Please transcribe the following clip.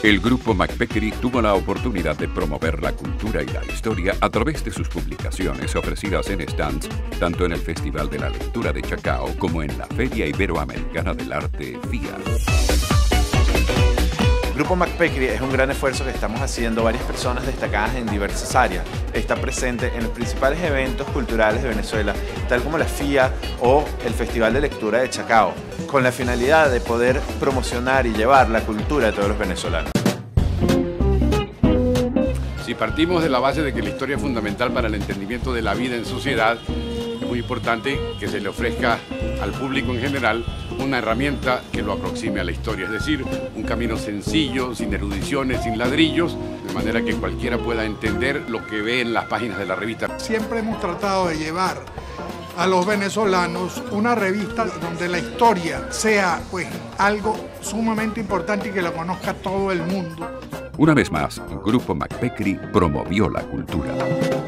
El grupo McPeckery tuvo la oportunidad de promover la cultura y la historia a través de sus publicaciones ofrecidas en stands, tanto en el Festival de la Lectura de Chacao como en la Feria Iberoamericana del Arte, FIA. El Grupo McPeckery es un gran esfuerzo que estamos haciendo varias personas destacadas en diversas áreas. Está presente en los principales eventos culturales de Venezuela, tal como la FIA o el Festival de Lectura de Chacao, con la finalidad de poder promocionar y llevar la cultura de todos los venezolanos. Si partimos de la base de que la historia es fundamental para el entendimiento de la vida en sociedad, es muy importante que se le ofrezca al público en general una herramienta que lo aproxime a la historia, es decir, un camino sencillo, sin erudiciones, sin ladrillos, de manera que cualquiera pueda entender lo que ve en las páginas de la revista. Siempre hemos tratado de llevar a los venezolanos una revista donde la historia sea pues algo sumamente importante y que la conozca todo el mundo. Una vez más, Grupo McPeckery promovió la cultura.